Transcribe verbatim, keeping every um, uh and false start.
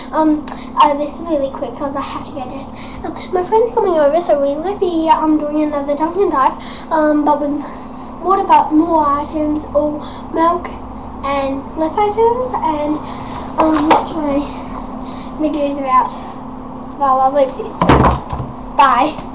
Um, uh, this is really quick because I have to get dressed. Um, my friend's coming over, so we might be um doing another dunk and dive. Um, but with what about more items or milk and less items, and um, watch my videos about well, well, oopsies. Bye.